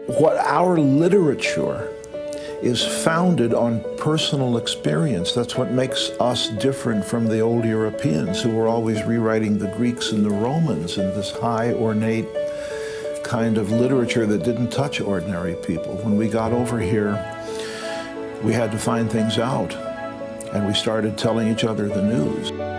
what our literature is founded on personal experience. That's what makes us different from the old Europeans who were always rewriting the Greeks and the Romans in this high, ornate kind of literature that didn't touch ordinary people. When we got over here, we had to find things out, and we started telling each other the news.